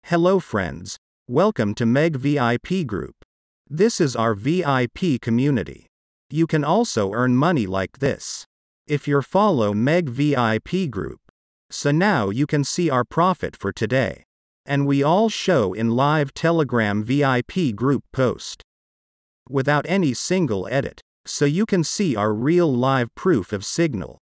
Hello friends. Welcome to Meg VIP Group. This is our VIP community. You can also earn money like this if you follow Meg VIP Group. So now you can see our profit for today. And we all show in live Telegram VIP group post. Without any single edit. So you can see our real live proof of signal.